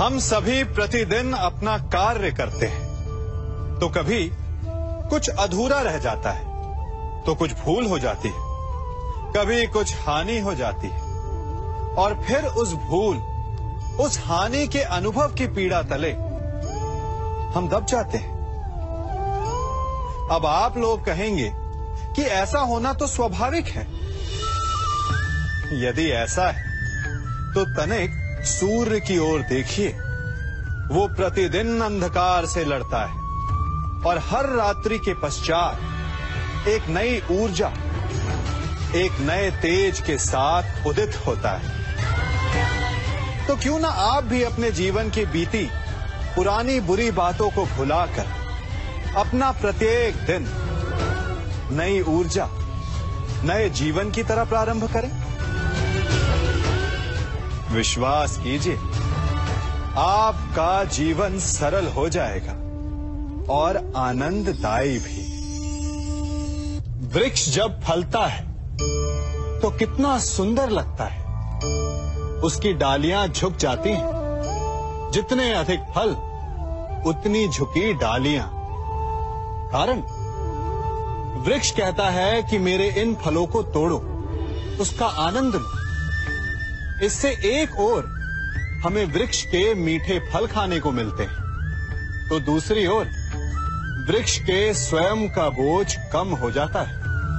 हम सभी प्रतिदिन अपना कार्य करते हैं तो कभी कुछ अधूरा रह जाता है, तो कुछ भूल हो जाती है, कभी कुछ हानि हो जाती है और फिर उस भूल, उस हानि के अनुभव की पीड़ा तले हम दब जाते हैं। अब आप लोग कहेंगे कि ऐसा होना तो स्वाभाविक है। यदि ऐसा है तो तनिक सूर्य की ओर देखिए। वो प्रतिदिन अंधकार से लड़ता है और हर रात्रि के पश्चात एक नई ऊर्जा, एक नए तेज के साथ उदित होता है। तो क्यों ना आप भी अपने जीवन की बीती पुरानी बुरी बातों को भुलाकर अपना प्रत्येक दिन नई ऊर्जा, नए जीवन की तरह प्रारंभ करें। विश्वास कीजिए, आपका जीवन सरल हो जाएगा और आनंददायी भी। वृक्ष जब फलता है तो कितना सुंदर लगता है। उसकी डालियां झुक जाती हैं। जितने अधिक फल उतनी झुकी डालियां। कारण वृक्ष कहता है कि मेरे इन फलों को तोड़ो, उसका आनंद लो। इससे एक ओर हमें वृक्ष के मीठे फल खाने को मिलते हैं, तो दूसरी ओर वृक्ष के स्वयं का बोझ कम हो जाता है।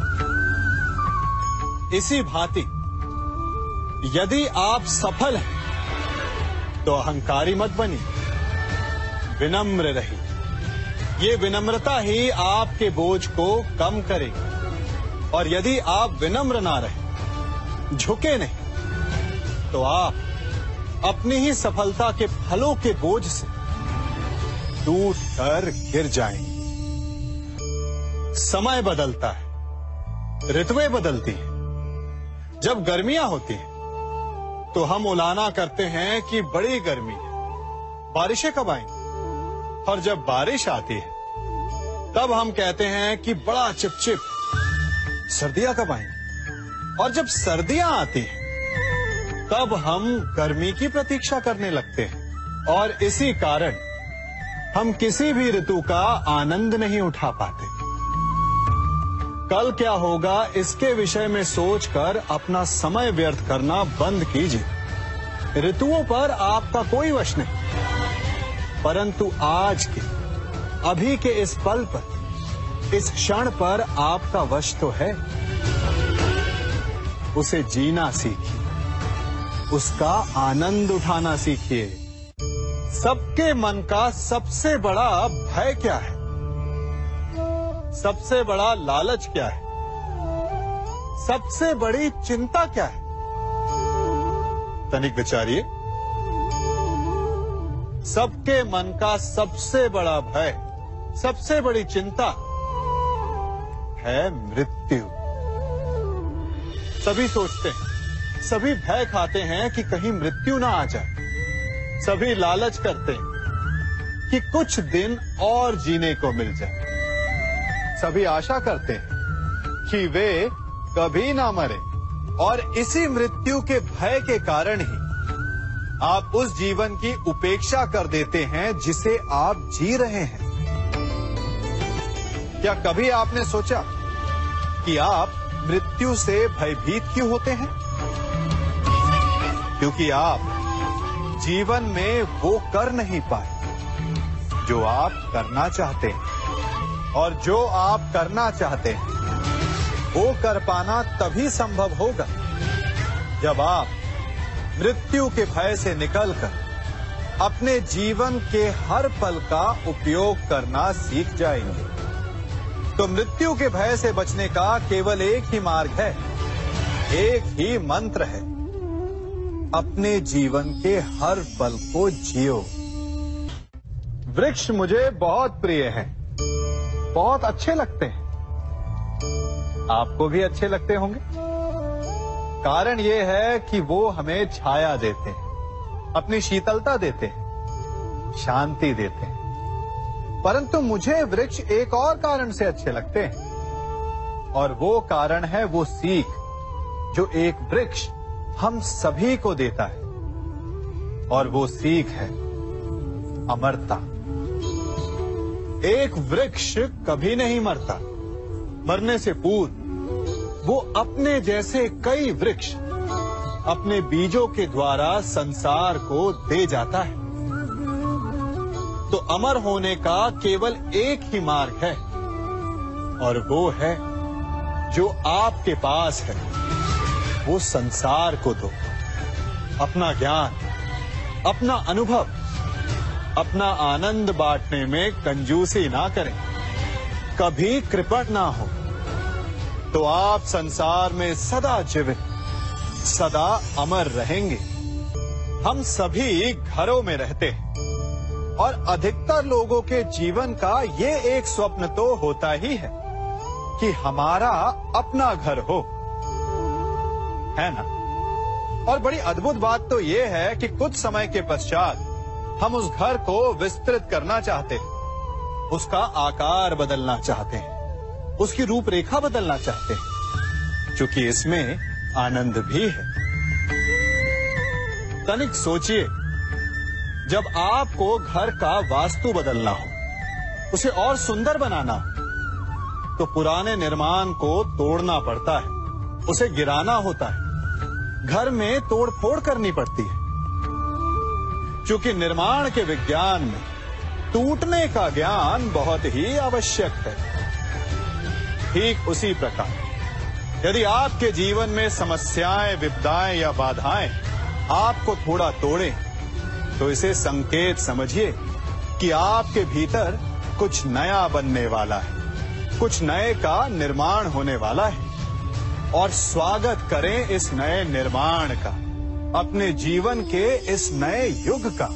इसी भांति यदि आप सफल हैं तो अहंकारी मत बनिए, विनम्र रहिए। ये विनम्रता ही आपके बोझ को कम करेगी। और यदि आप विनम्र ना रहे, झुके नहीं, तो आप अपनी ही सफलता के फलों के बोझ से टूट कर गिर जाएंगे। समय बदलता है, ऋतुएं बदलती हैं। जब गर्मियां होती हैं तो हम उलाना करते हैं कि बड़ी गर्मी है, बारिशें कब आएंगी। और जब बारिश आती है तब हम कहते हैं कि बड़ा चिपचिप, सर्दियां कब आएंगी। और जब सर्दियां आती हैं तब हम गर्मी की प्रतीक्षा करने लगते हैं। और इसी कारण हम किसी भी ऋतु का आनंद नहीं उठा पाते। कल क्या होगा इसके विषय में सोचकर अपना समय व्यर्थ करना बंद कीजिए। ऋतुओं पर आपका कोई वश नहीं, परंतु आज के, अभी के इस पल पर, इस क्षण पर आपका वश तो है। उसे जीना सीखिए, उसका आनंद उठाना सीखिए। सबके मन का सबसे बड़ा भय क्या है? सबसे बड़ा लालच क्या है? सबसे बड़ी चिंता क्या है? तनिक विचारिए। सबके मन का सबसे बड़ा भय, सबसे बड़ी चिंता है मृत्यु। सभी सोचते हैं, सभी भय खाते हैं कि कहीं मृत्यु ना आ जाए। सभी लालच करते हैं कि कुछ दिन और जीने को मिल जाए। सभी आशा करते हैं कि वे कभी ना मरे। और इसी मृत्यु के भय के कारण ही आप उस जीवन की उपेक्षा कर देते हैं जिसे आप जी रहे हैं। क्या कभी आपने सोचा कि आप मृत्यु से भयभीत क्यों होते हैं? क्योंकि आप जीवन में वो कर नहीं पाए जो आप करना चाहते हैं। और जो आप करना चाहते हैं वो कर पाना तभी संभव होगा जब आप मृत्यु के भय से निकलकर अपने जीवन के हर पल का उपयोग करना सीख जाएंगे। तो मृत्यु के भय से बचने का केवल एक ही मार्ग है, एक ही मंत्र है। अपने जीवन के हर पल को जियो। वृक्ष मुझे बहुत प्रिय हैं, बहुत अच्छे लगते हैं। आपको भी अच्छे लगते होंगे। कारण ये है कि वो हमें छाया देते हैं, अपनी शीतलता देते हैं, शांति देते हैं। परंतु मुझे वृक्ष एक और कारण से अच्छे लगते हैं, और वो कारण है वो सीख जो एक वृक्ष हम सभी को देता है। और वो सीख है अमरता। एक वृक्ष कभी नहीं मरता, मरने से पूर्व वो अपने जैसे कई वृक्ष अपने बीजों के द्वारा संसार को दे जाता है। तो अमर होने का केवल एक ही मार्ग है, और वो है जो आपके पास है, वो संसार को दो। अपना ज्ञान, अपना अनुभव, अपना आनंद बांटने में कंजूसी ना करें, कभी कृपण ना हो, तो आप संसार में सदा जीवित, सदा अमर रहेंगे। हम सभी घरों में रहते हैं, और अधिकतर लोगों के जीवन का ये एक स्वप्न तो होता ही है कि हमारा अपना घर हो, है ना? और बड़ी अद्भुत बात तो ये है कि कुछ समय के पश्चात हम उस घर को विस्तृत करना चाहते हैं, उसका आकार बदलना चाहते हैं, उसकी रूपरेखा बदलना चाहते हैं, क्योंकि इसमें आनंद भी है। तनिक सोचिए, जब आपको घर का वास्तु बदलना हो, उसे और सुंदर बनाना हो, तो पुराने निर्माण को तोड़ना पड़ता है, उसे गिराना होता है, घर में तोड़फोड़ करनी पड़ती है। क्योंकि निर्माण के विज्ञान में टूटने का ज्ञान बहुत ही आवश्यक है। ठीक उसी प्रकार यदि आपके जीवन में समस्याएं, विपदाएं या बाधाएं आपको थोड़ा तोड़े, तो इसे संकेत समझिए कि आपके भीतर कुछ नया बनने वाला है, कुछ नए का निर्माण होने वाला है। और स्वागत करें इस नए निर्माण का, अपने जीवन के इस नए युग का।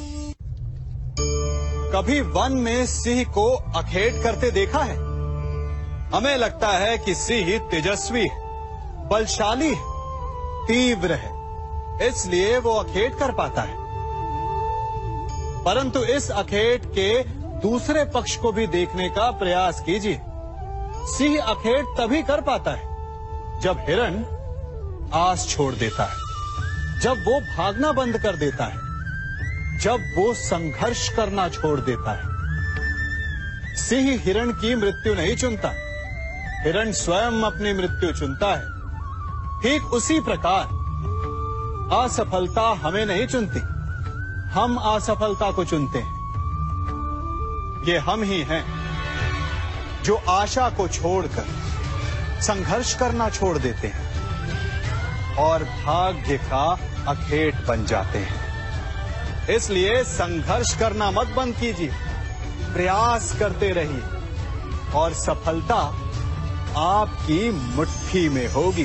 कभी वन में सिंह को अखेट करते देखा है? हमें लगता है कि सिंह तेजस्वी है, बलशाली है, तीव्र है, इसलिए वो अखेट कर पाता है। परंतु इस अखेट के दूसरे पक्ष को भी देखने का प्रयास कीजिए। सिंह अखेट तभी कर पाता है जब हिरण आस छोड़ देता है, जब वो भागना बंद कर देता है, जब वो संघर्ष करना छोड़ देता है। सिंह हिरण की मृत्यु नहीं चुनता, हिरण स्वयं अपनी मृत्यु चुनता है। ठीक उसी प्रकार असफलता हमें नहीं चुनती, हम असफलता को चुनते हैं। ये हम ही हैं जो आशा को छोड़कर संघर्ष करना छोड़ देते हैं और भाग्य का अखेट बन जाते हैं। इसलिए संघर्ष करना मत बंद कीजिए, प्रयास करते रहिए और सफलता आपकी मुट्ठी में होगी।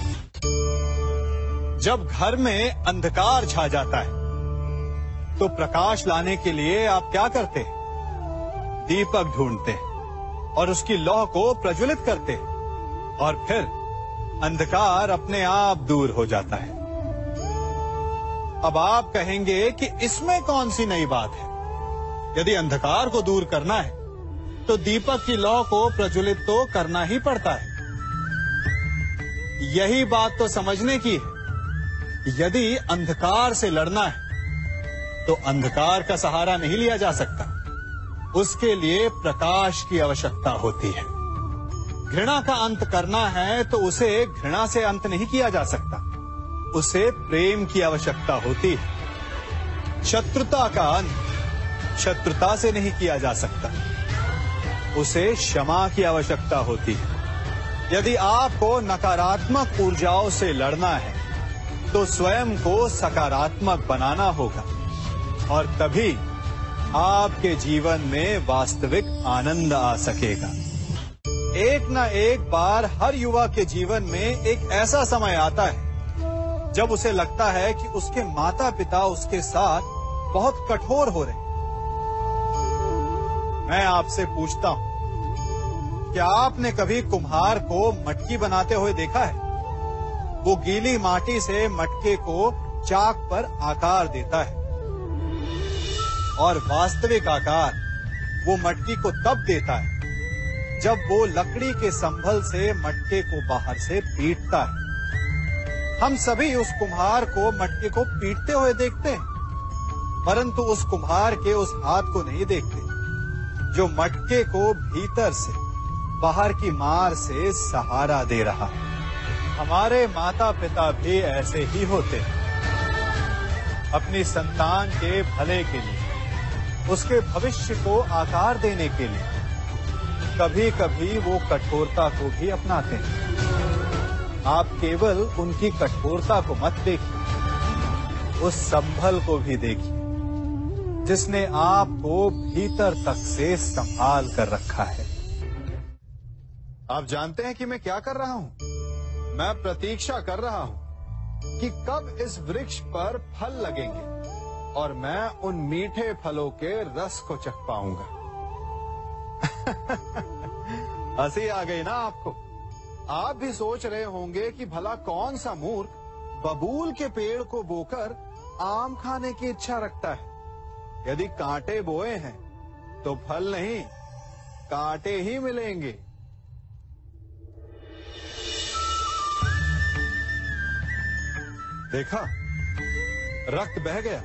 जब घर में अंधकार छा जाता है, तो प्रकाश लाने के लिए आप क्या करते हैं? दीपक ढूंढते हैं और उसकी लौ को प्रज्वलित करते हैं, और फिर अंधकार अपने आप दूर हो जाता है। अब आप कहेंगे कि इसमें कौन सी नई बात है? यदि अंधकार को दूर करना है, तो दीपक की लौ को प्रज्वलित तो करना ही पड़ता है। यही बात तो समझने की है। यदि अंधकार से लड़ना है, तो अंधकार का सहारा नहीं लिया जा सकता, उसके लिए प्रकाश की आवश्यकता होती है। घृणा का अंत करना है तो उसे घृणा से अंत नहीं किया जा सकता, उसे प्रेम की आवश्यकता होती है। शत्रुता का अंत शत्रुता से नहीं किया जा सकता, उसे क्षमा की आवश्यकता होती है। यदि आपको नकारात्मक ऊर्जाओं से लड़ना है, तो स्वयं को सकारात्मक बनाना होगा, और तभी आपके जीवन में वास्तविक आनंद आ सकेगा। एक न एक बार हर युवा के जीवन में एक ऐसा समय आता है जब उसे लगता है कि उसके माता पिता उसके साथ बहुत कठोर हो रहे हैं। मैं आपसे पूछता हूं, क्या आपने कभी कुम्हार को मटकी बनाते हुए देखा है? वो गीली माटी से मटके को चाक पर आकार देता है, और वास्तविक आकार वो मटकी को तब देता है जब वो लकड़ी के संभल से मटके को बाहर से पीटता है। हम सभी उस कुम्हार को मटके को पीटते हुए देखते हैं, परंतु उस कुम्हार के उस हाथ को नहीं देखते जो मटके को भीतर से बाहर की मार से सहारा दे रहा है। हमारे माता पिता भी ऐसे ही होते हैं। अपनी संतान के भले के लिए, उसके भविष्य को आकार देने के लिए कभी कभी वो कठोरता को भी अपनाते हैं। आप केवल उनकी कठोरता को मत देखिए, उस संभल को भी देखिए जिसने आपको भीतर तक से संभाल कर रखा है। आप जानते हैं कि मैं क्या कर रहा हूं? मैं प्रतीक्षा कर रहा हूं कि कब इस वृक्ष पर फल लगेंगे और मैं उन मीठे फलों के रस को चख पाऊंगा। हंसी आ गई ना आपको? आप भी सोच रहे होंगे कि भला कौन सा मूर्ख बबूल के पेड़ को बोकर आम खाने की इच्छा रखता है। यदि कांटे बोए हैं तो फल नहीं, कांटे ही मिलेंगे। देखा, रक्त बह गया।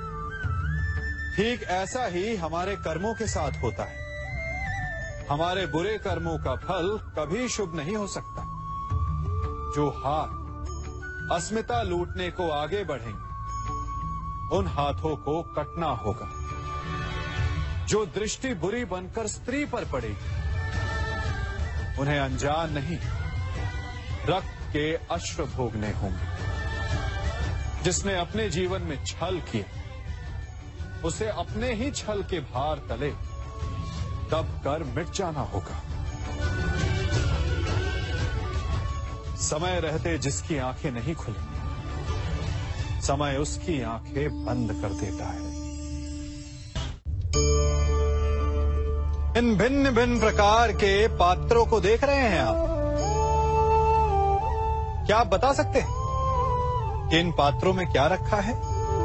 ठीक ऐसा ही हमारे कर्मों के साथ होता है। हमारे बुरे कर्मों का फल कभी शुभ नहीं हो सकता। जो हाथ अस्मिता लूटने को आगे बढ़ेंगे, उन हाथों को कटना होगा। जो दृष्टि बुरी बनकर स्त्री पर पड़ेगी, उन्हें अनजान नहीं रक्त के अश्रु भोगने होंगे। जिसने अपने जीवन में छल किया, उसे अपने ही छल के भार तले दब कर मिट जाना होगा। समय रहते जिसकी आंखें नहीं खुली, समय उसकी आंखें बंद कर देता है। इन भिन्न भिन्न प्रकार के पात्रों को देख रहे हैं आप? क्या आप बता सकते हैं कि इन पात्रों में क्या रखा है?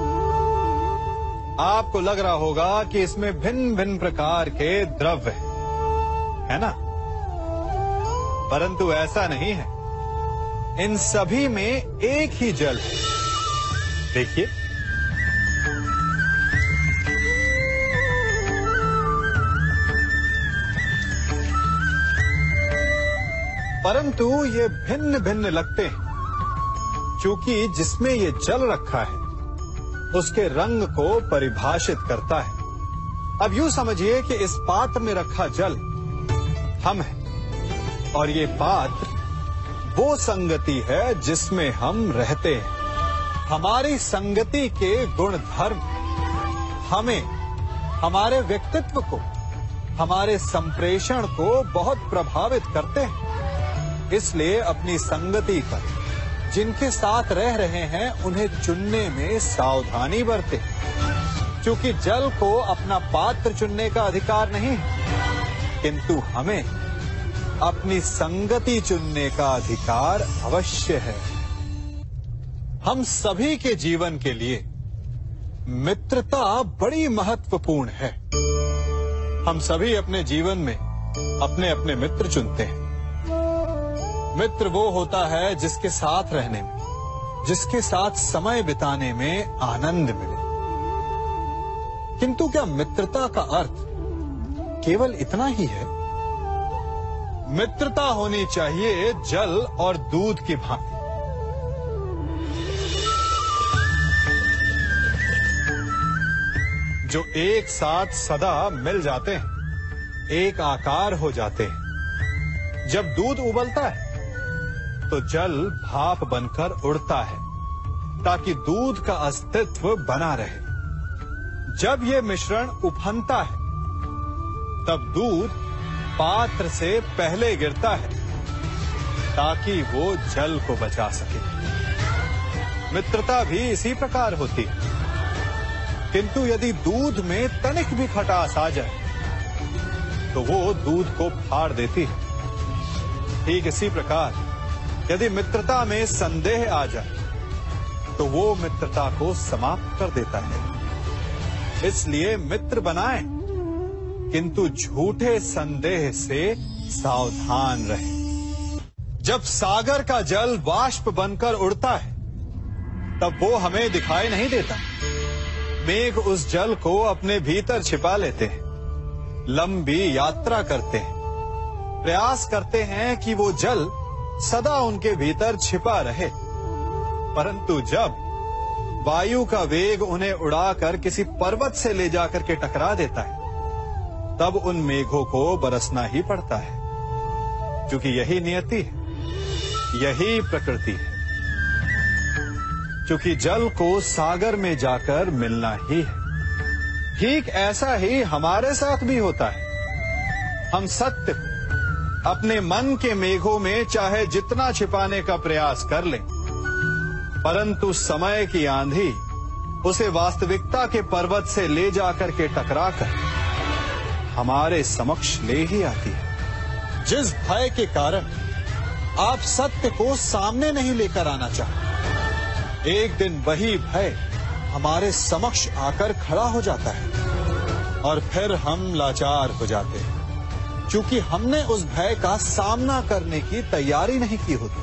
आपको लग रहा होगा कि इसमें भिन्न भिन्न प्रकार के द्रव्य है ना? परंतु ऐसा नहीं है। इन सभी में एक ही जल है। देखिए, परंतु ये भिन्न भिन्न लगते हैं क्योंकि जिसमें ये जल रखा है उसके रंग को परिभाषित करता है। अब यूं समझिए कि इस पात्र में रखा जल हम हैं और ये पात्र वो संगति है जिसमें हम रहते हैं। हमारी संगति के गुण धर्म हमें, हमारे व्यक्तित्व को, हमारे संप्रेषण को बहुत प्रभावित करते हैं। इसलिए अपनी संगति पर जिनके साथ रह रहे हैं उन्हें चुनने में सावधानी बरतें, क्योंकि जल को अपना पात्र चुनने का अधिकार नहीं है, किंतु हमें अपनी संगति चुनने का अधिकार अवश्य है। हम सभी के जीवन के लिए मित्रता बड़ी महत्वपूर्ण है। हम सभी अपने जीवन में अपने अपने मित्र चुनते हैं। मित्र वो होता है जिसके साथ रहने में, जिसके साथ समय बिताने में आनंद मिले। किंतु क्या मित्रता का अर्थ केवल इतना ही है? मित्रता होनी चाहिए जल और दूध की भांति। जो एक साथ सदा मिल जाते हैं, एक आकार हो जाते हैं। जब दूध उबलता है तो जल भाप बनकर उड़ता है ताकि दूध का अस्तित्व बना रहे। जब यह मिश्रण उफनता है तब दूध पात्र से पहले गिरता है ताकि वो जल को बचा सके। मित्रता भी इसी प्रकार होती है, किंतु यदि दूध में तनिक भी खटास आ जाए तो वो दूध को फाड़ देती है। ठीक इसी प्रकार यदि मित्रता में संदेह आ जाए तो वो मित्रता को समाप्त कर देता है। इसलिए मित्र बनाएं, किंतु झूठे संदेह से सावधान रहें। जब सागर का जल वाष्प बनकर उड़ता है तब वो हमें दिखाई नहीं देता। मेघ उस जल को अपने भीतर छिपा लेते हैं, लंबी यात्रा करते हैं, प्रयास करते हैं कि वो जल सदा उनके भीतर छिपा रहे। परंतु जब वायु का वेग उन्हें उड़ाकर किसी पर्वत से ले जाकर के टकरा देता है, तब उन मेघों को बरसना ही पड़ता है, क्योंकि यही नियति है, यही प्रकृति है। क्योंकि जल को सागर में जाकर मिलना ही है। ठीक ऐसा ही हमारे साथ भी होता है। हम सत्य अपने मन के मेघों में चाहे जितना छिपाने का प्रयास कर लें, परंतु समय की आंधी उसे वास्तविकता के पर्वत से ले जाकर के टकराकर हमारे समक्ष ले ही आती है। जिस भय के कारण आप सत्य को सामने नहीं लेकर आना चाहते, एक दिन वही भय हमारे समक्ष आकर खड़ा हो जाता है और फिर हम लाचार हो जाते हैं, क्योंकि हमने उस भय का सामना करने की तैयारी नहीं की होती।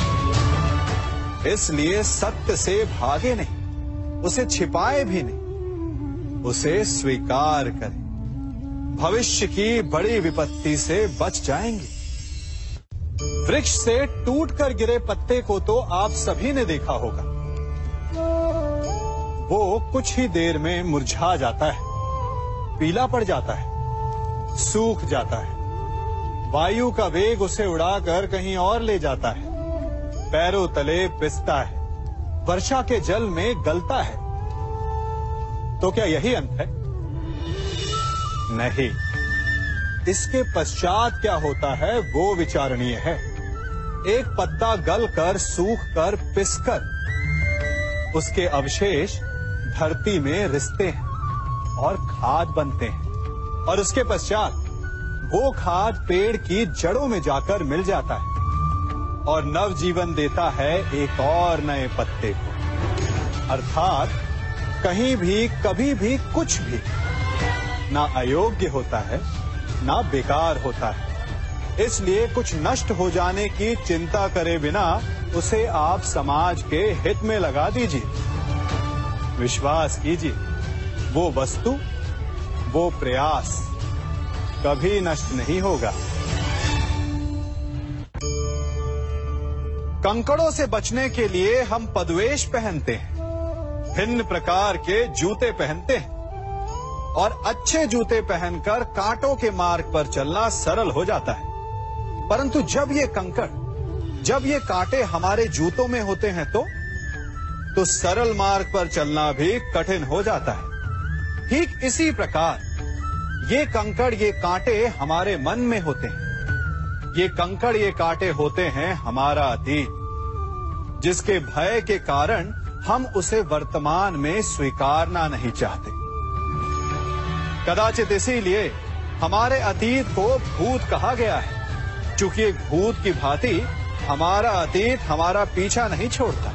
इसलिए सत्य से भागे नहीं, उसे छिपाए भी नहीं, उसे स्वीकार करें। भविष्य की बड़ी विपत्ति से बच जाएंगे। वृक्ष से टूटकर गिरे पत्ते को तो आप सभी ने देखा होगा। वो कुछ ही देर में मुरझा जाता है, पीला पड़ जाता है, सूख जाता है। वायु का वेग उसे उड़ाकर कहीं और ले जाता है, पैरों तले पिसता है, वर्षा के जल में गलता है। तो क्या यही अंत है? नहीं। इसके पश्चात क्या होता है वो विचारणीय है। एक पत्ता गलकर, सूखकर, पिसकर उसके अवशेष धरती में रिसते हैं और खाद बनते हैं, और उसके पश्चात वो खाद पेड़ की जड़ों में जाकर मिल जाता है और नवजीवन देता है एक और नए पत्ते को। अर्थात कहीं भी, कभी भी, कुछ भी ना अयोग्य होता है, ना बेकार होता है। इसलिए कुछ नष्ट हो जाने की चिंता करे बिना उसे आप समाज के हित में लगा दीजिए। विश्वास कीजिए, वो वस्तु, वो प्रयास कभी नष्ट नहीं होगा। कंकड़ों से बचने के लिए हम पदवेश पहनते हैं, भिन्न प्रकार के जूते पहनते हैं, और अच्छे जूते पहनकर कांटों के मार्ग पर चलना सरल हो जाता है। परंतु जब ये कंकड़, जब ये कांटे हमारे जूतों में होते हैं तो सरल मार्ग पर चलना भी कठिन हो जाता है। ठीक इसी प्रकार ये कंकड़, ये कांटे हमारे मन में होते हैं। ये कंकड़, ये कांटे होते हैं हमारा अतीत, जिसके भय के कारण हम उसे वर्तमान में स्वीकारना नहीं चाहते। कदाचित इसीलिए हमारे अतीत को भूत कहा गया है, क्योंकि एक भूत की भांति हमारा अतीत हमारा पीछा नहीं छोड़ता।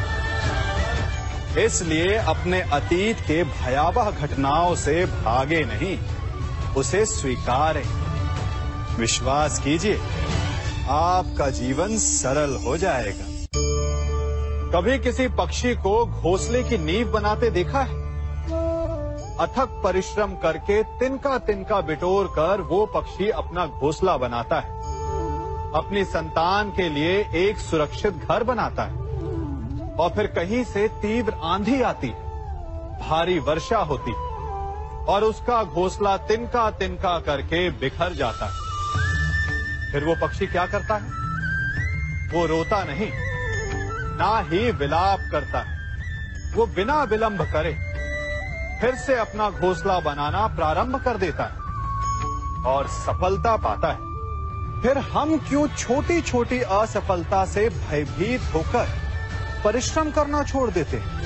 इसलिए अपने अतीत के भयावह घटनाओं से भागे नहीं, उसे स्वीकारें। विश्वास कीजिए, आपका जीवन सरल हो जाएगा। कभी किसी पक्षी को घोंसले की नींव बनाते देखा है? अथक परिश्रम करके तिनका तिनका बिटोर कर वो पक्षी अपना घोंसला बनाता है, अपनी संतान के लिए एक सुरक्षित घर बनाता है। और फिर कहीं से तीव्र आंधी आती है, भारी वर्षा होती है, और उसका घोंसला तिनका तिनका करके बिखर जाता है। फिर वो पक्षी क्या करता है? वो रोता नहीं, ना ही विलाप करता है। वो बिना विलंब करे फिर से अपना घोंसला बनाना प्रारंभ कर देता है और सफलता पाता है। फिर हम क्यों छोटी छोटी असफलता से भयभीत होकर परिश्रम करना छोड़ देते हैं?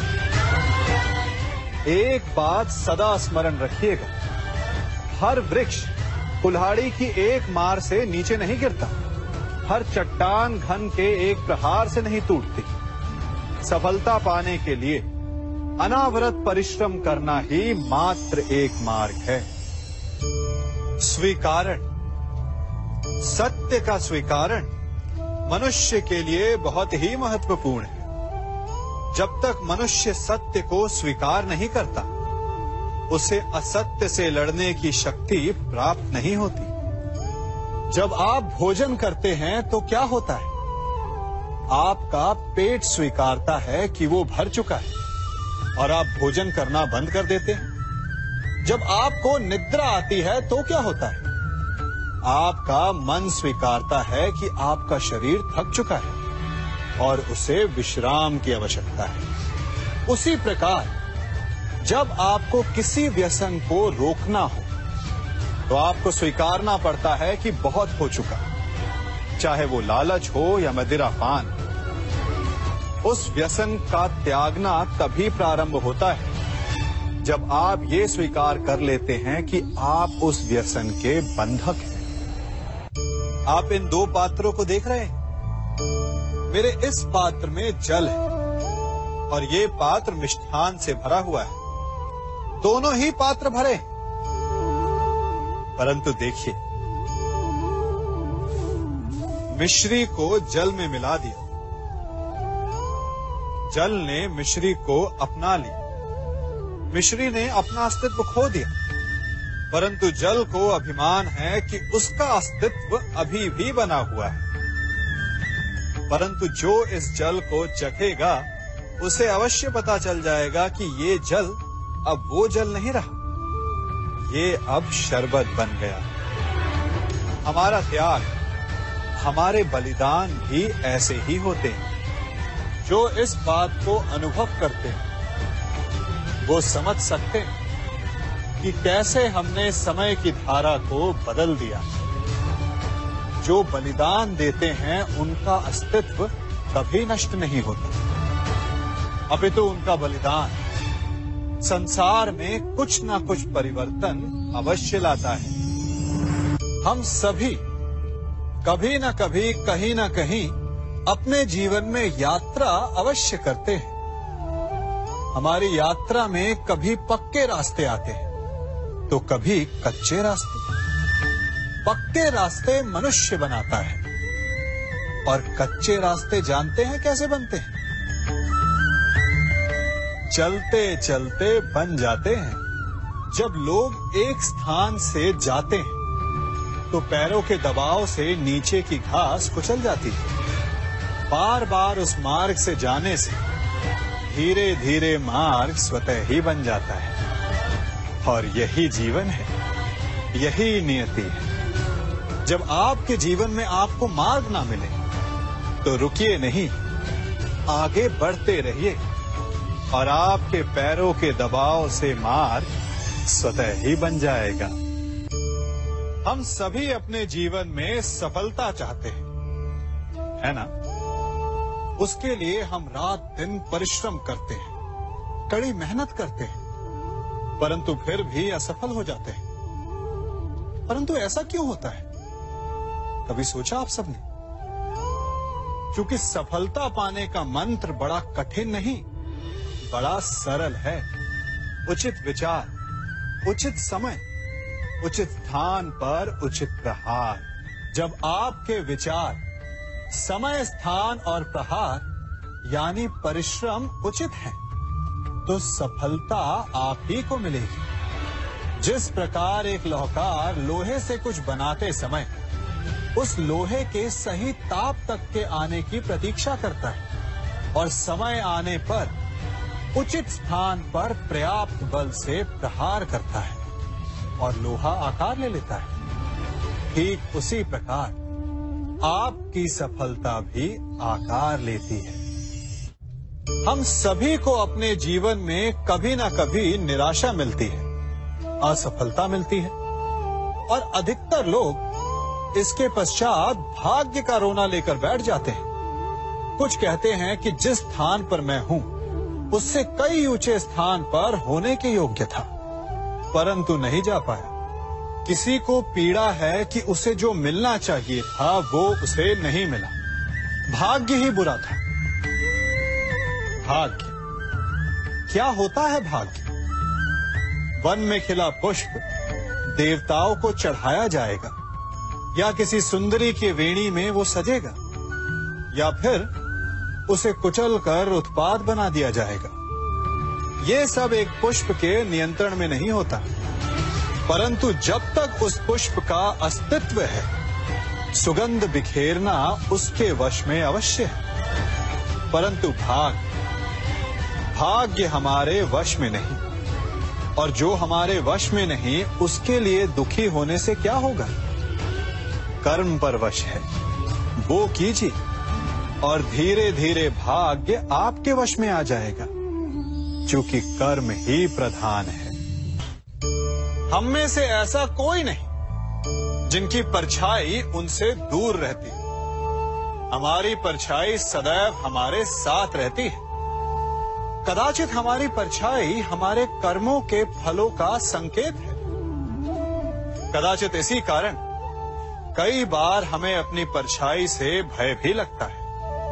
एक बात सदा स्मरण रखिएगा, हर वृक्ष कुल्हाड़ी की एक मार से नीचे नहीं गिरता, हर चट्टान घन के एक प्रहार से नहीं टूटती। सफलता पाने के लिए अनावरत परिश्रम करना ही मात्र एक मार्ग है। स्वीकारण, सत्य का स्वीकारण मनुष्य के लिए बहुत ही महत्वपूर्ण है। जब तक मनुष्य सत्य को स्वीकार नहीं करता, उसे असत्य से लड़ने की शक्ति प्राप्त नहीं होती। जब आप भोजन करते हैं तो क्या होता है? आपका पेट स्वीकारता है कि वो भर चुका है और आप भोजन करना बंद कर देते हैं। जब आपको निद्रा आती है तो क्या होता है? आपका मन स्वीकारता है कि आपका शरीर थक चुका है और उसे विश्राम की आवश्यकता है। उसी प्रकार जब आपको किसी व्यसन को रोकना हो तो आपको स्वीकारना पड़ता है कि बहुत हो चुका, चाहे वो लालच हो या मदिरापान। उस व्यसन का त्यागना तभी प्रारंभ होता है जब आप ये स्वीकार कर लेते हैं कि आप उस व्यसन के बंधक हैं। आप इन दो पात्रों को देख रहे हैं। मेरे इस पात्र में जल है और ये पात्र मिष्ठान से भरा हुआ है। दोनों ही पात्र भरे, परंतु देखिए, मिश्री को जल में मिला दिया, जल ने मिश्री को अपना लिया, मिश्री ने अपना अस्तित्व खो दिया, परंतु जल को अभिमान है कि उसका अस्तित्व अभी भी बना हुआ है। परंतु जो इस जल को चखेगा उसे अवश्य पता चल जाएगा कि ये जल अब वो जल नहीं रहा, ये अब शरबत बन गया। हमारा त्याग, हमारे बलिदान भी ऐसे ही होते हैं। जो इस बात को अनुभव करते हैं वो समझ सकते हैं कि कैसे हमने समय की धारा को बदल दिया। जो बलिदान देते हैं उनका अस्तित्व कभी नष्ट नहीं होता, अपितु उनका बलिदान संसार में कुछ ना कुछ परिवर्तन अवश्य लाता है। हम सभी कभी न कभी, कहीं न कहीं अपने जीवन में यात्रा अवश्य करते हैं। हमारी यात्रा में कभी पक्के रास्ते आते हैं तो कभी कच्चे रास्ते। पक्के रास्ते मनुष्य बनाता है और कच्चे रास्ते जानते हैं कैसे बनते हैं? चलते चलते बन जाते हैं। जब लोग एक स्थान से जाते हैं तो पैरों के दबाव से नीचे की घास कुचल जाती है। बार बार उस मार्ग से जाने से धीरे धीरे मार्ग स्वतः ही बन जाता है। और यही जीवन है, यही नियति है। जब आपके जीवन में आपको मार्ग ना मिले तो रुकिए नहीं, आगे बढ़ते रहिए और आपके पैरों के दबाव से मार्ग स्वतः ही बन जाएगा। हम सभी अपने जीवन में सफलता चाहते हैं, है ना? उसके लिए हम रात दिन परिश्रम करते हैं, कड़ी मेहनत करते हैं, परंतु फिर भी असफल हो जाते हैं। परंतु ऐसा क्यों होता है? कभी सोचा आप सबने? क्योंकि सफलता पाने का मंत्र बड़ा कठिन नहीं, बड़ा सरल है। उचित विचार, उचित समय, उचित स्थान पर उचित प्रहार। जब आपके विचार, समय, स्थान और प्रहार यानी परिश्रम उचित है तो सफलता आप ही को मिलेगी। जिस प्रकार एक लौहकार लोहे से कुछ बनाते समय उस लोहे के सही ताप तक के आने की प्रतीक्षा करता है और समय आने पर उचित स्थान पर पर्याप्त बल से प्रहार करता है और लोहा आकार ले लेता है, ठीक उसी प्रकार आपकी सफलता भी आकार लेती है। हम सभी को अपने जीवन में कभी ना कभी निराशा मिलती है, असफलता मिलती है और अधिकतर लोग इसके पश्चात भाग्य का रोना लेकर बैठ जाते हैं। कुछ कहते हैं कि जिस स्थान पर मैं हूं उससे कई ऊंचे स्थान पर होने के योग्य था, परंतु नहीं जा पाया। किसी को पीड़ा है कि उसे जो मिलना चाहिए था वो उसे नहीं मिला, भाग्य ही बुरा था। भाग्य क्या होता है? भाग्य वन में खिला पुष्प देवताओं को चढ़ाया जाएगा, या किसी सुंदरी की वेणी में वो सजेगा, या फिर उसे कुचल कर उत्पाद बना दिया जाएगा। ये सब एक पुष्प के नियंत्रण में नहीं होता, परंतु जब तक उस पुष्प का अस्तित्व है, सुगंध बिखेरना उसके वश में अवश्य है। परंतु भाग्य हमारे वश में नहीं, और जो हमारे वश में नहीं उसके लिए दुखी होने से क्या होगा। कर्म पर वश है, वो कीजिए और धीरे धीरे भाग्य आपके वश में आ जाएगा, क्योंकि कर्म ही प्रधान है। हम में से ऐसा कोई नहीं जिनकी परछाई उनसे दूर रहती है। हमारी परछाई सदैव हमारे साथ रहती है। कदाचित हमारी परछाई हमारे कर्मों के फलों का संकेत है। कदाचित इसी कारण कई बार हमें अपनी परछाई से भय भी लगता है,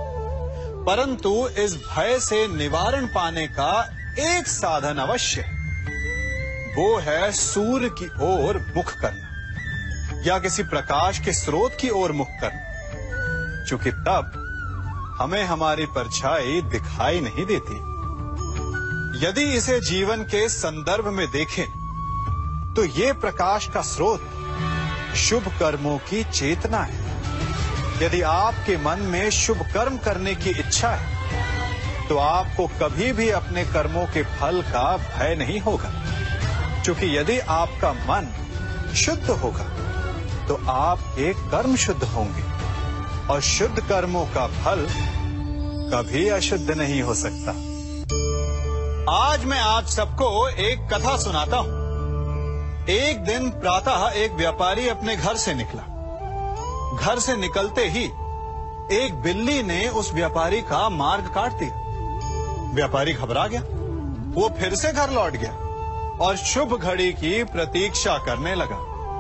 परंतु इस भय से निवारण पाने का एक साधन अवश्य है। वो है सूर्य की ओर मुख करना या किसी प्रकाश के स्रोत की ओर मुख करना, क्योंकि तब हमें हमारी परछाई दिखाई नहीं देती। यदि इसे जीवन के संदर्भ में देखें तो ये प्रकाश का स्रोत शुभ कर्मों की चेतना है। यदि आपके मन में शुभ कर्म करने की इच्छा है तो आपको कभी भी अपने कर्मों के फल का भय नहीं होगा, क्योंकि यदि आपका मन शुद्ध होगा तो आपके कर्म शुद्ध होंगे, और शुद्ध कर्मों का फल कभी अशुद्ध नहीं हो सकता। आज मैं आप सबको एक कथा सुनाता हूं। एक दिन प्रातः एक व्यापारी अपने घर से निकला। घर से निकलते ही एक बिल्ली ने उस व्यापारी का मार्ग काट दिया। व्यापारी घबरा गया। वो फिर से घर लौट गया और शुभ घड़ी की प्रतीक्षा करने लगा।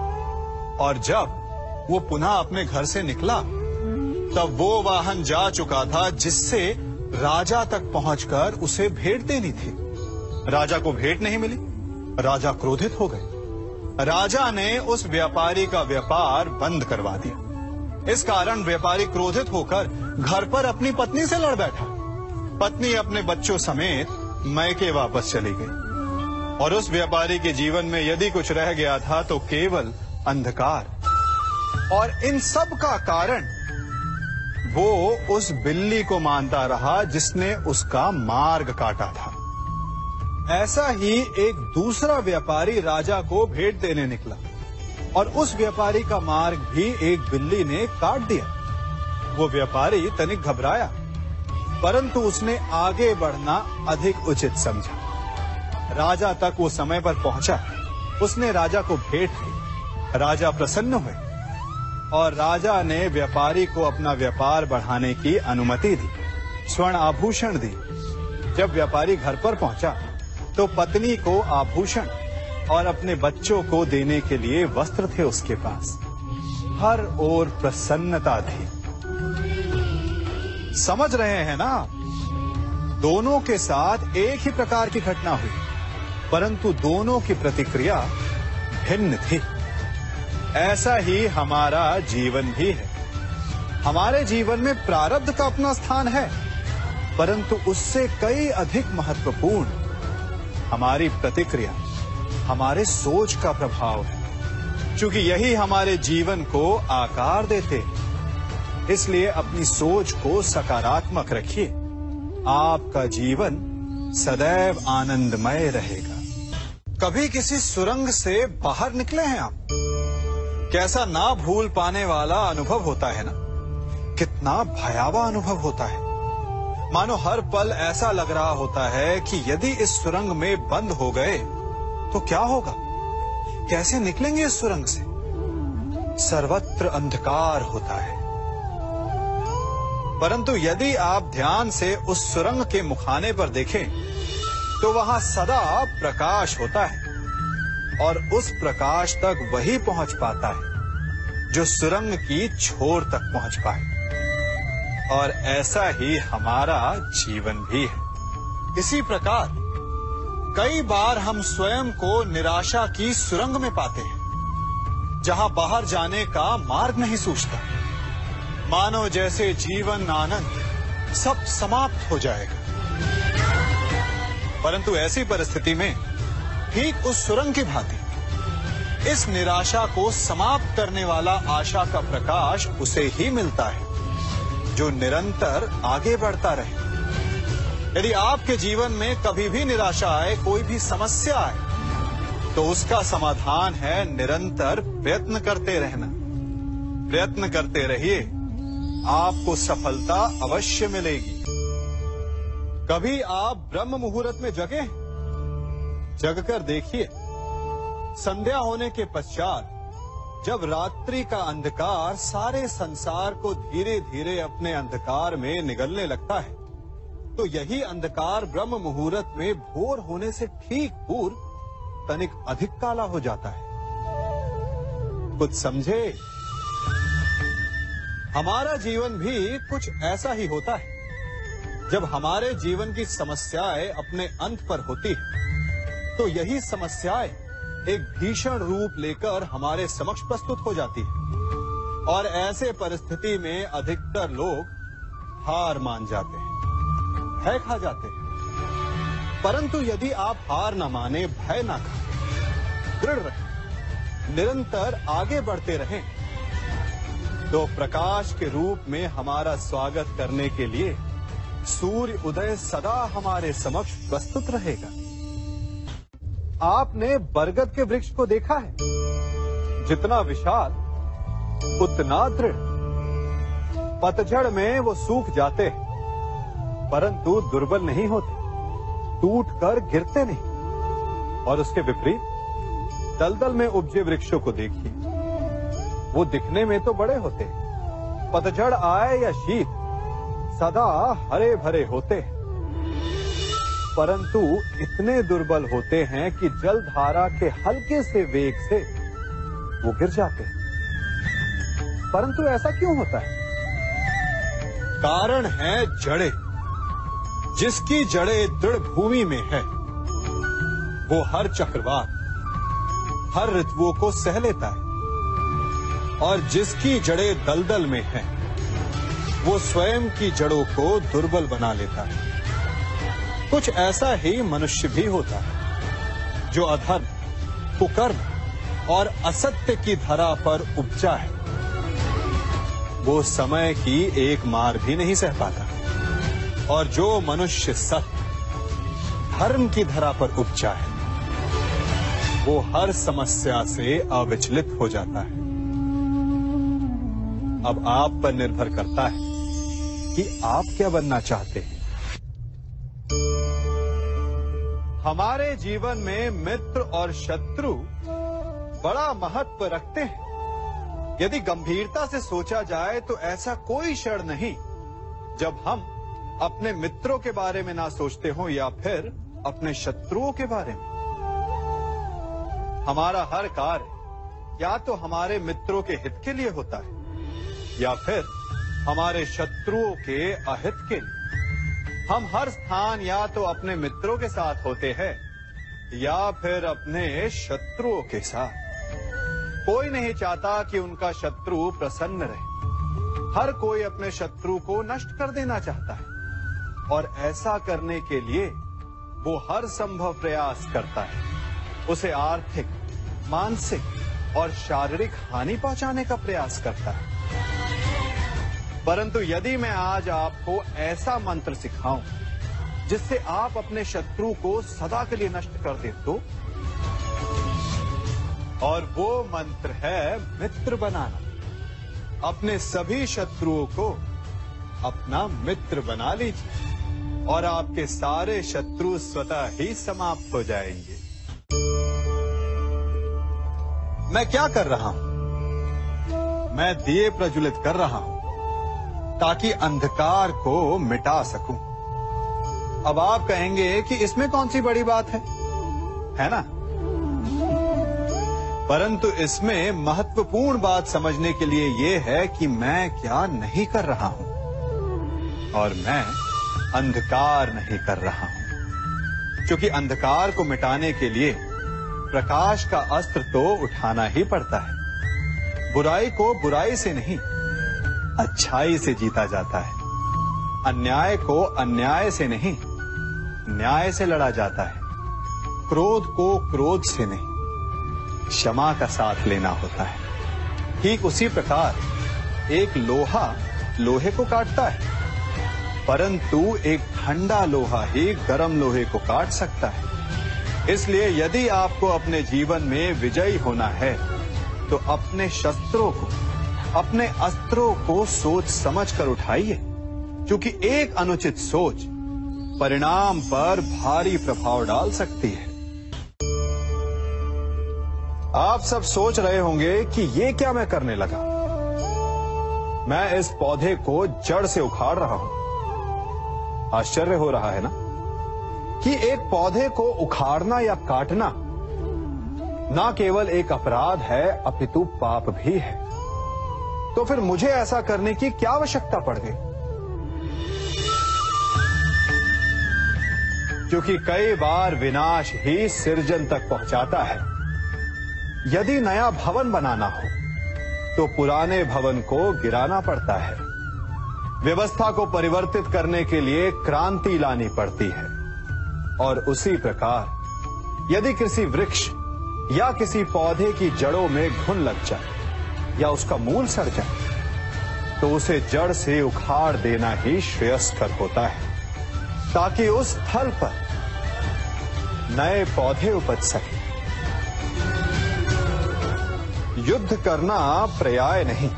और जब वो पुनः अपने घर से निकला तब वो वाहन जा चुका था जिससे राजा तक पहुंचकर उसे भेंट देनी थी। राजा को भेंट नहीं मिली। राजा क्रोधित हो गए। राजा ने उस व्यापारी का व्यापार बंद करवा दिया। इस कारण व्यापारी क्रोधित होकर घर पर अपनी पत्नी से लड़ बैठा। पत्नी अपने बच्चों समेत मैके वापस चली गई, और उस व्यापारी के जीवन में यदि कुछ रह गया था तो केवल अंधकार। और इन सब का कारण वो उस बिल्ली को मानता रहा जिसने उसका मार्ग काटा था। ऐसा ही एक दूसरा व्यापारी राजा को भेंट देने निकला, और उस व्यापारी का मार्ग भी एक बिल्ली ने काट दिया। वो व्यापारी तनिक घबराया, परंतु उसने आगे बढ़ना अधिक उचित समझा। राजा तक वो समय पर पहुंचा। उसने राजा को भेंट दी। राजा प्रसन्न हुए और राजा ने व्यापारी को अपना व्यापार बढ़ाने की अनुमति दी, स्वर्ण आभूषण दी। जब व्यापारी घर पर पहुंचा तो पत्नी को आभूषण और अपने बच्चों को देने के लिए वस्त्र थे उसके पास। हर ओर प्रसन्नता थी। समझ रहे हैं ना? दोनों के साथ एक ही प्रकार की घटना हुई, परंतु दोनों की प्रतिक्रिया भिन्न थी। ऐसा ही हमारा जीवन भी है। हमारे जीवन में प्रारब्ध का अपना स्थान है, परंतु उससे कई अधिक महत्वपूर्ण हमारी प्रतिक्रिया, हमारे सोच का प्रभाव है, क्योंकि यही हमारे जीवन को आकार देते हैं। इसलिए अपनी सोच को सकारात्मक रखिए। आपका जीवन सदैव आनंदमय रहेगा। कभी किसी सुरंग से बाहर निकले हैं आप? कैसा ना भूल पाने वाला अनुभव होता है ना? कितना भयावह अनुभव होता है। मानो हर पल ऐसा लग रहा होता है कि यदि इस सुरंग में बंद हो गए तो क्या होगा? कैसे निकलेंगे इस सुरंग से? सर्वत्र अंधकार होता है। परंतु यदि आप ध्यान से उस सुरंग के मुखाने पर देखें तो वहां सदा प्रकाश होता है, और उस प्रकाश तक वही पहुंच पाता है जो सुरंग की छोर तक पहुंच पाए। और ऐसा ही हमारा जीवन भी है। इसी प्रकार कई बार हम स्वयं को निराशा की सुरंग में पाते हैं, जहां बाहर जाने का मार्ग नहीं सूझता। मानो जैसे जीवन आनंद सब समाप्त हो जाएगा। परंतु ऐसी परिस्थिति में ठीक उस सुरंग की भांति इस निराशा को समाप्त करने वाला आशा का प्रकाश उसे ही मिलता है जो निरंतर आगे बढ़ता रहे। यदि आपके जीवन में कभी भी निराशा आए, कोई भी समस्या आए, तो उसका समाधान है निरंतर प्रयत्न करते रहना। प्रयत्न करते रहिए, आपको सफलता अवश्य मिलेगी। कभी आप ब्रह्म मुहूर्त में जगे? जगकर देखिए, संध्या होने के पश्चात जब रात्रि का अंधकार सारे संसार को धीरे धीरे अपने अंधकार में निगलने लगता है, तो यही अंधकार ब्रह्म मुहूर्त में भोर होने से ठीक पूर्व तनिक अधिक काला हो जाता है। कुछ समझे? हमारा जीवन भी कुछ ऐसा ही होता है। जब हमारे जीवन की समस्याएं अपने अंत पर होती है, तो यही समस्याएं एक भीषण रूप लेकर हमारे समक्ष प्रस्तुत हो जाती है और ऐसे परिस्थिति में अधिकतर लोग हार मान जाते हैं, भय खा जाते हैं। परंतु यदि आप हार न माने, भय न खाएं, दृढ़ रहें, निरंतर आगे बढ़ते रहें, तो प्रकाश के रूप में हमारा स्वागत करने के लिए सूर्य उदय सदा हमारे समक्ष प्रस्तुत रहेगा। आपने बरगद के वृक्ष को देखा है? जितना विशाल उतना दृढ़। पतझड़ में वो सूख जाते हैं, परंतु दुर्बल नहीं होते, टूटकर गिरते नहीं। और उसके विपरीत दलदल में उपजे वृक्षों को देखिए, वो दिखने में तो बड़े होते हैं, पतझड़ आए या शीत सदा हरे भरे होते हैं, परंतु इतने दुर्बल होते हैं कि जल धारा के हल्के से वेग से वो गिर जाते हैं। परंतु ऐसा क्यों होता है? कारण है जड़ें। जिसकी जड़ें दृढ़ भूमि में है, वो हर चक्रवात, हर ऋतुओं को सह लेता है, और जिसकी जड़ें दलदल में है, वो स्वयं की जड़ों को दुर्बल बना लेता है। कुछ ऐसा ही मनुष्य भी होता है, जो अधर्म, कुकर्म और असत्य की धरा पर उपजा है। वो समय की एक मार भी नहीं सह पाता, और जो मनुष्य सत्य, धर्म की धरा पर उपजा है, वो हर समस्या से अविचलित हो जाता है। अब आप पर निर्भर करता है कि आप क्या बनना चाहते हैं। हमारे जीवन में मित्र और शत्रु बड़ा महत्व रखते हैं। यदि गंभीरता से सोचा जाए तो ऐसा कोई क्षण नहीं जब हम अपने मित्रों के बारे में ना सोचते हो या फिर अपने शत्रुओं के बारे में। हमारा हर कार्य या तो हमारे मित्रों के हित के लिए होता है या फिर हमारे शत्रुओं के अहित के लिए। हम हर स्थान या तो अपने मित्रों के साथ होते हैं या फिर अपने शत्रुओं के साथ। कोई नहीं चाहता कि उनका शत्रु प्रसन्न रहे। हर कोई अपने शत्रु को नष्ट कर देना चाहता है, और ऐसा करने के लिए वो हर संभव प्रयास करता है। उसे आर्थिक, मानसिक और शारीरिक हानि पहुंचाने का प्रयास करता है। परंतु यदि मैं आज आपको ऐसा मंत्र सिखाऊं जिससे आप अपने शत्रु को सदा के लिए नष्ट कर दे तो, और वो मंत्र है मित्र बनाना। अपने सभी शत्रुओं को अपना मित्र बना लीजिए और आपके सारे शत्रु स्वतः ही समाप्त हो जाएंगे। मैं क्या कर रहा हूं? मैं दिए प्रज्वलित कर रहा हूं ताकि अंधकार को मिटा सकूं। अब आप कहेंगे कि इसमें कौन सी बड़ी बात है ना? परंतु इसमें महत्वपूर्ण बात समझने के लिए यह है कि मैं क्या नहीं कर रहा हूं, और मैं अंधकार नहीं कर रहा हूं। क्योंकि अंधकार को मिटाने के लिए प्रकाश का अस्त्र तो उठाना ही पड़ता है। बुराई को बुराई से नहीं, अच्छाई से जीता जाता है। अन्याय को अन्याय से नहीं, न्याय से लड़ा जाता है। क्रोध को क्रोध से नहीं, क्षमा का साथ लेना होता है। ठीक उसी प्रकार एक लोहा लोहे को काटता है, परंतु एक ठंडा लोहा ही गर्म लोहे को काट सकता है। इसलिए यदि आपको अपने जीवन में विजयी होना है तो अपने शस्त्रों को, अपने अस्त्रों को सोच समझ कर उठाइए, क्योंकि एक अनुचित सोच परिणाम पर भारी प्रभाव डाल सकती है। आप सब सोच रहे होंगे कि ये क्या मैं करने लगा। मैं इस पौधे को जड़ से उखाड़ रहा हूं। आश्चर्य हो रहा है ना कि एक पौधे को उखाड़ना या काटना ना केवल एक अपराध है अपितु पाप भी है। तो फिर मुझे ऐसा करने की क्या आवश्यकता पड़ गई? क्योंकि कई बार विनाश ही सृजन तक पहुंचाता है। यदि नया भवन बनाना हो तो पुराने भवन को गिराना पड़ता है। व्यवस्था को परिवर्तित करने के लिए क्रांति लानी पड़ती है। और उसी प्रकार यदि किसी वृक्ष या किसी पौधे की जड़ों में घुन लग जाए या उसका मूल सड़ जाए तो उसे जड़ से उखाड़ देना ही श्रेयस्कर होता है, ताकि उस स्थल पर नए पौधे उपज सके। युद्ध करना पर्याय नहीं,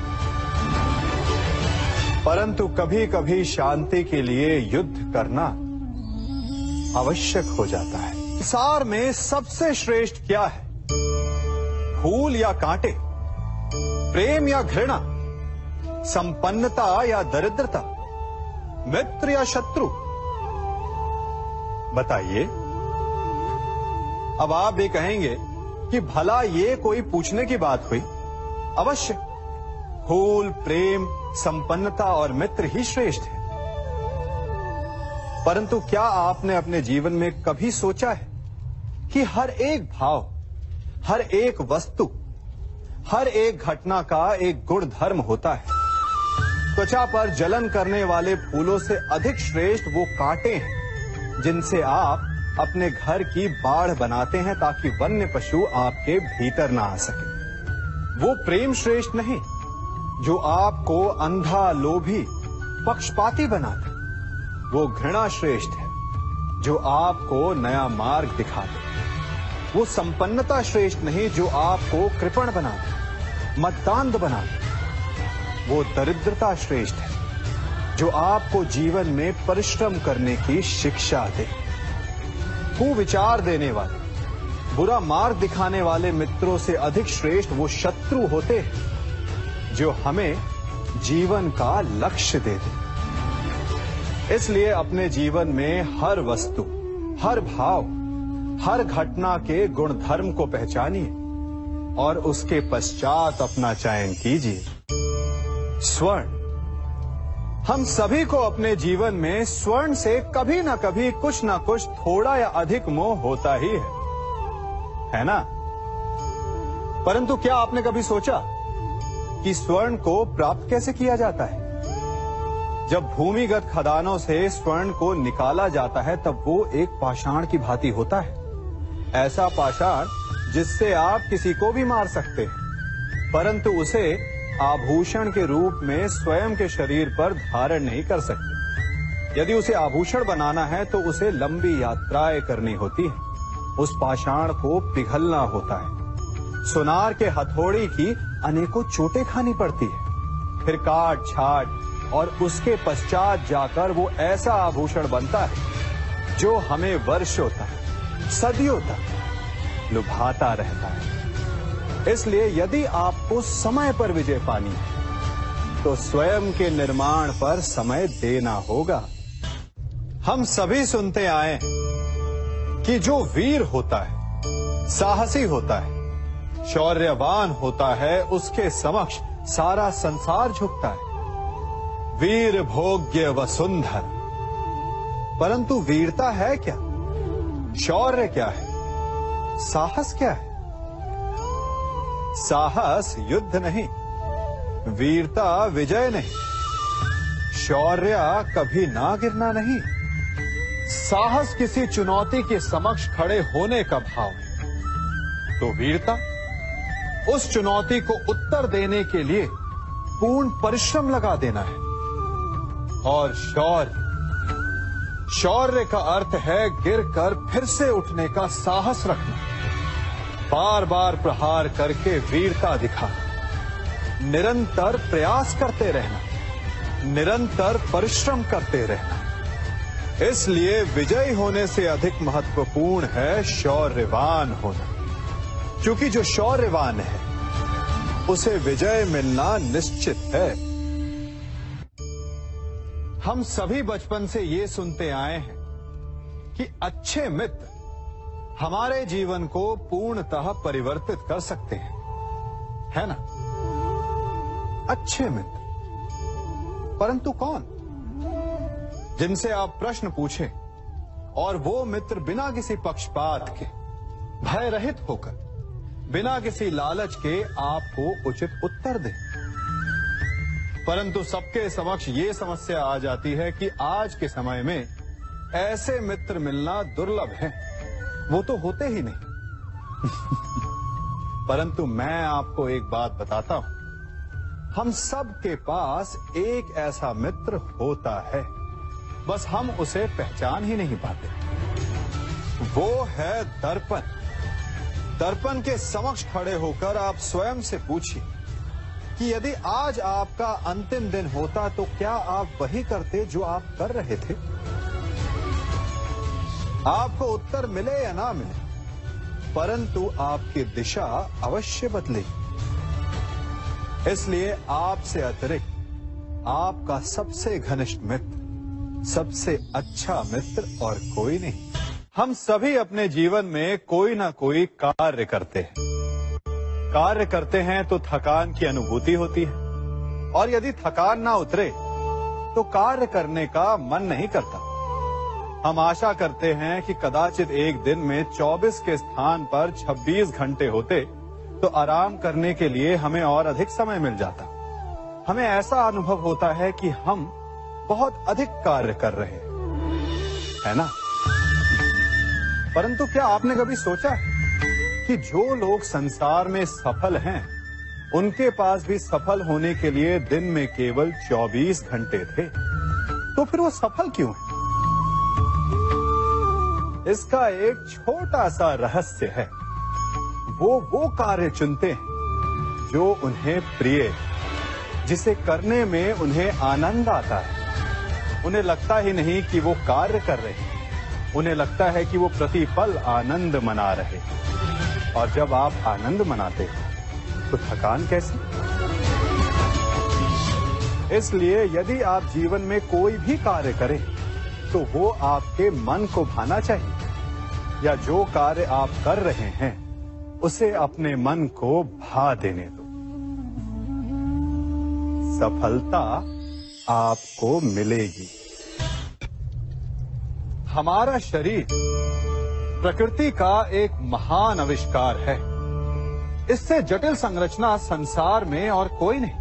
परंतु कभी कभी शांति के लिए युद्ध करना आवश्यक हो जाता है। संसार में सबसे श्रेष्ठ क्या है? फूल या कांटे, प्रेम या घृणा, संपन्नता या दरिद्रता, मित्र या शत्रु? बताइए। अब आप भी कहेंगे कि भला ये कोई पूछने की बात हुई? अवश्य, फूल, प्रेम, संपन्नता और मित्र ही श्रेष्ठ है। परंतु क्या आपने अपने जीवन में कभी सोचा है कि हर एक भाव, हर एक वस्तु, हर एक घटना का एक गुण धर्म होता है? त्वचा पर जलन करने वाले फूलों से अधिक श्रेष्ठ वो कांटे हैं जिनसे आप अपने घर की बाढ़ बनाते हैं ताकि वन्य पशु आपके भीतर ना आ सके। वो प्रेम श्रेष्ठ नहीं जो आपको अंधा, लोभी, पक्षपाती बनाते। वो घृणा श्रेष्ठ है जो आपको नया मार्ग दिखाते। वो संपन्नता श्रेष्ठ नहीं जो आपको कृपण बनाते, मतदान बनाते। वो दरिद्रता श्रेष्ठ है जो आपको जीवन में परिश्रम करने की शिक्षा दे। कुविचार देने वाले, बुरा मार्ग दिखाने वाले मित्रों से अधिक श्रेष्ठ वो शत्रु होते हैं जो हमें जीवन का लक्ष्य देते। इसलिए अपने जीवन में हर वस्तु, हर भाव, हर घटना के गुण धर्म को पहचानिए और उसके पश्चात अपना चयन कीजिए। स्वर्ण। हम सभी को अपने जीवन में स्वर्ण से कभी ना कभी कुछ ना कुछ थोड़ा या अधिक मोह होता ही है ना? परंतु क्या आपने कभी सोचा कि स्वर्ण को प्राप्त कैसे किया जाता है? जब भूमिगत खदानों से स्वर्ण को निकाला जाता है तब वो एक पाषाण की भांति होता है। ऐसा पाषाण जिससे आप किसी को भी मार सकते हैं, परंतु उसे आभूषण के रूप में स्वयं के शरीर पर धारण नहीं कर सकते। यदि उसे आभूषण बनाना है तो उसे लंबी यात्राएं करनी होती है। उस पाषाण को पिघलना होता है। सुनार के हथौड़ी की अनेकों चोटें खानी पड़ती है। फिर काट छाट और उसके पश्चात जाकर वो ऐसा आभूषण बनता है जो हमें वर्षों तक, सदियों तक लुभाता रहता है। इसलिए यदि आपको समय पर विजय पानी है तो स्वयं के निर्माण पर समय देना होगा। हम सभी सुनते आए हैं कि जो वीर होता है, साहसी होता है, शौर्यवान होता है, उसके समक्ष सारा संसार झुकता है। वीर भोग्य वसुंधर। परंतु वीरता है क्या? शौर्य क्या है? साहस क्या है? साहस युद्ध नहीं, वीरता विजय नहीं, शौर्य कभी ना गिरना नहीं, साहस किसी चुनौती के समक्ष खड़े होने का भाव है, तो वीरता उस चुनौती को उत्तर देने के लिए पूर्ण परिश्रम लगा देना है। और शौर्य का अर्थ है गिरकर फिर से उठने का साहस रखना, बार बार प्रहार करके वीरता दिखाना, निरंतर प्रयास करते रहना, निरंतर परिश्रम करते रहना। इसलिए विजयी होने से अधिक महत्वपूर्ण है शौर्यवान होना, क्योंकि जो शौर्यवान है उसे विजय मिलना निश्चित है। हम सभी बचपन से ये सुनते आए हैं कि अच्छे मित्र हमारे जीवन को पूर्णतः परिवर्तित कर सकते हैं, है ना? अच्छे मित्र, परंतु कौन? जिनसे आप प्रश्न पूछें और वो मित्र बिना किसी पक्षपात के, भय रहित होकर, बिना किसी लालच के आपको उचित उत्तर दें। परंतु सबके समक्ष ये समस्या आ जाती है कि आज के समय में ऐसे मित्र मिलना दुर्लभ है, वो तो होते ही नहीं। परंतु मैं आपको एक बात बताता हूं, हम सब के पास एक ऐसा मित्र होता है, बस हम उसे पहचान ही नहीं पाते। वो है दर्पण। दर्पण के समक्ष खड़े होकर आप स्वयं से पूछिए कि यदि आज आपका अंतिम दिन होता तो क्या आप वही करते जो आप कर रहे थे? आपको उत्तर मिले या ना मिले, परंतु आपकी दिशा अवश्य बदलेगी। इसलिए आपसे अतिरिक्त आपका सबसे घनिष्ठ मित्र, सबसे अच्छा मित्र और कोई नहीं। हम सभी अपने जीवन में कोई ना कोई कार्य करते हैं। कार्य करते हैं तो थकान की अनुभूति होती है, और यदि थकान ना उतरे तो कार्य करने का मन नहीं करता। हम आशा करते हैं कि कदाचित एक दिन में 24 के स्थान पर 26 घंटे होते तो आराम करने के लिए हमें और अधिक समय मिल जाता। हमें ऐसा अनुभव होता है कि हम बहुत अधिक कार्य कर रहे हैं, है ना? परंतु क्या आपने कभी सोचा है कि जो लोग संसार में सफल हैं, उनके पास भी सफल होने के लिए दिन में केवल 24 घंटे थे, तो फिर वो सफल क्यों हैं? इसका एक छोटा सा रहस्य है। वो कार्य चुनते हैं जो उन्हें प्रिय है, जिसे करने में उन्हें आनंद आता है। उन्हें लगता ही नहीं कि वो कार्य कर रहे हैं, उन्हें लगता है कि वो प्रतिपल आनंद मना रहे हैं। और जब आप आनंद मनाते हैं तो थकान कैसी? इसलिए यदि आप जीवन में कोई भी कार्य करें तो वो आपके मन को भाना चाहिए, या जो कार्य आप कर रहे हैं उसे अपने मन को भा देने दो। सफलता आपको मिलेगी। हमारा शरीर प्रकृति का एक महान आविष्कार है। इससे जटिल संरचना संसार में और कोई नहीं।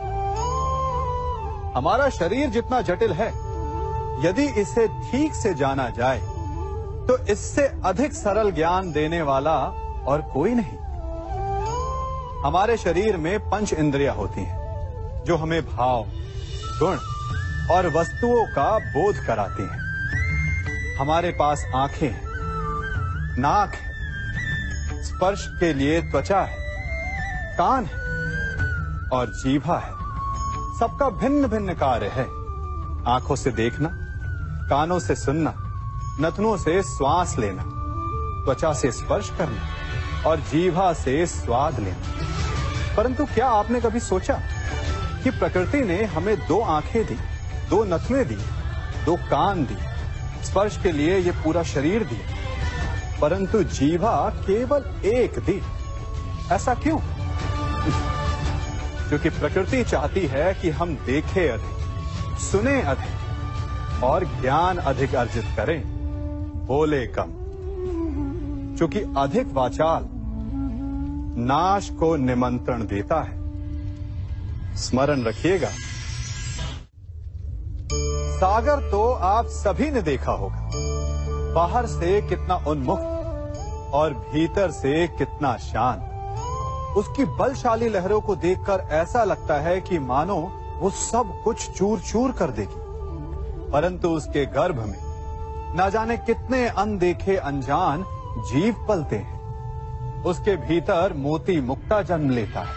हमारा शरीर जितना जटिल है, यदि इसे ठीक से जाना जाए तो इससे अधिक सरल ज्ञान देने वाला और कोई नहीं। हमारे शरीर में 5 इंद्रियां होती हैं जो हमें भाव, गुण और वस्तुओं का बोध कराती हैं। हमारे पास आंखें हैं, नाक है, स्पर्श के लिए त्वचा है, कान है और जीभा है। सबका भिन्न भिन्न कार्य है। आंखों से देखना, कानों से सुनना, नथनों से श्वास लेना, त्वचा से स्पर्श करना और जीभा से स्वाद लेना। परंतु क्या आपने कभी सोचा कि प्रकृति ने हमें 2 आंखें दी, 2 नथुएं दी, 2 कान दी, स्पर्श के लिए ये पूरा शरीर दिया, परंतु जीभा केवल 1 दी? ऐसा क्यों? क्योंकि प्रकृति चाहती है कि हम देखें अधिक, सुने अधिक और ज्ञान अधिक अर्जित करें, बोले कम। क्योंकि अधिक वाचाल नाश को निमंत्रण देता है। स्मरण रखिएगा, सागर तो आप सभी ने देखा होगा, बाहर से कितना उन्मुक्त और भीतर से कितना शांत। उसकी बलशाली लहरों को देखकर ऐसा लगता है कि मानो वो सब कुछ चूर चूर कर देगी, परंतु उसके गर्भ में न जाने कितने अनदेखे अनजान जीव पलते हैं। उसके भीतर मोती मुक्ता जन्म लेता है।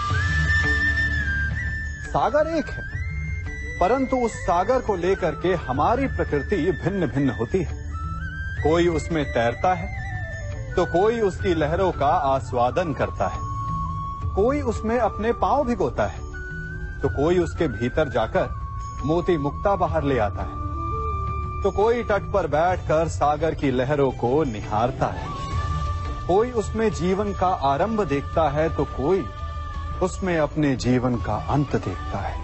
सागर एक है, परंतु उस सागर को लेकर के हमारी प्रकृति भिन्न भिन्न होती है। कोई उसमें तैरता है तो कोई उसकी लहरों का आस्वादन करता है, कोई उसमें अपने पांव भिगोता है तो कोई उसके भीतर जाकर मोती मुक्ता बाहर ले आता है, तो कोई तट पर बैठकर सागर की लहरों को निहारता है, कोई उसमें जीवन का आरंभ देखता है तो कोई उसमें अपने जीवन का अंत देखता है।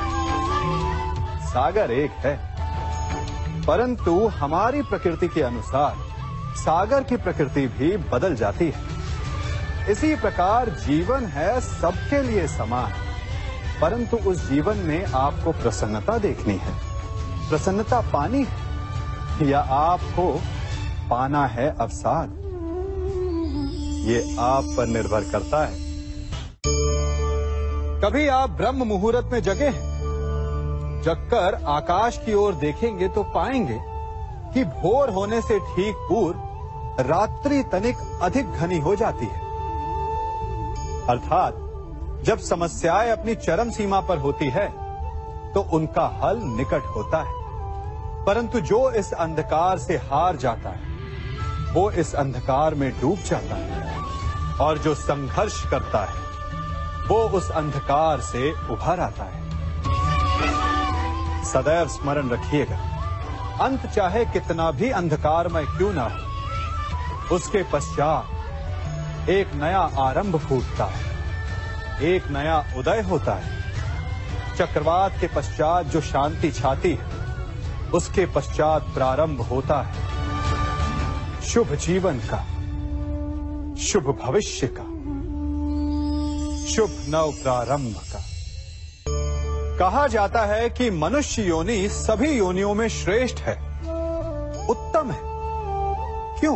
सागर एक है, परंतु हमारी प्रकृति के अनुसार सागर की प्रकृति भी बदल जाती है। इसी प्रकार जीवन है सबके लिए समान, परंतु उस जीवन में आपको प्रसन्नता देखनी है, प्रसन्नता पानी है, या आपको पाना है अवसाद, ये आप पर निर्भर करता है। कभी आप ब्रह्म मुहूर्त में जगे हैं? जगकर आकाश की ओर देखेंगे तो पाएंगे कि भोर होने से ठीक पूर्व रात्रि तनिक अधिक घनी हो जाती है। अर्थात जब समस्याएं अपनी चरम सीमा पर होती है तो उनका हल निकट होता है, परंतु जो इस अंधकार से हार जाता है वो इस अंधकार में डूब जाता है, और जो संघर्ष करता है वो उस अंधकार से उभर आता है। सदैव स्मरण रखिएगा, अंत चाहे कितना भी अंधकारमय क्यों ना हो, उसके पश्चात एक नया आरंभ फूटता है, एक नया उदय होता है। चक्रवात के पश्चात जो शांति छाती है उसके पश्चात प्रारंभ होता है शुभ जीवन का, शुभ भविष्य का, शुभ नव प्रारंभ का। कहा जाता है कि मनुष्य योनि सभी योनियों में श्रेष्ठ है, उत्तम है। क्यों?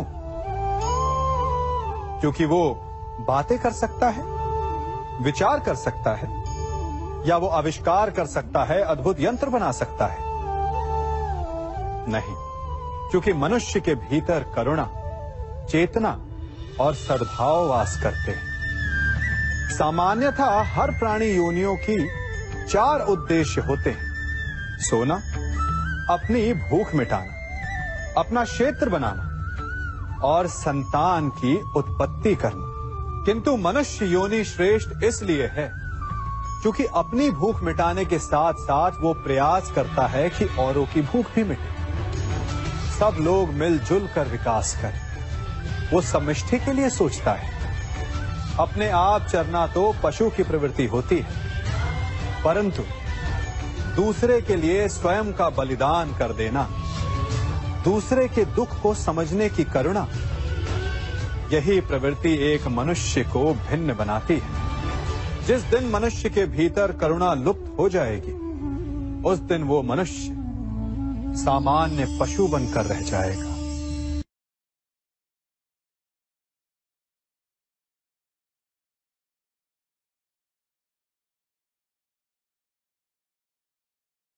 क्योंकि वो बातें कर सकता है, विचार कर सकता है, या वो आविष्कार कर सकता है, अद्भुत यंत्र बना सकता है। नहीं, क्योंकि मनुष्य के भीतर करुणा, चेतना और सद्भाव वास करते हैं। सामान्यतः हर प्राणी योनियों की 4 उद्देश्य होते हैं: सोना, अपनी भूख मिटाना, अपना क्षेत्र बनाना और संतान की उत्पत्ति करना। किंतु मनुष्य योनि श्रेष्ठ इसलिए है क्योंकि अपनी भूख मिटाने के साथ साथ वो प्रयास करता है कि औरों की भूख भी मिटे, सब लोग मिलजुल कर विकास करें। वो समष्टि के लिए सोचता है। अपने आप चरना तो पशु की प्रवृत्ति होती है, परंतु दूसरे के लिए स्वयं का बलिदान कर देना, दूसरे के दुख को समझने की करुणा, यही प्रवृत्ति एक मनुष्य को भिन्न बनाती है। जिस दिन मनुष्य के भीतर करुणा लुप्त हो जाएगी, उस दिन वो मनुष्य सामान्य पशु बनकर रह जाएगा।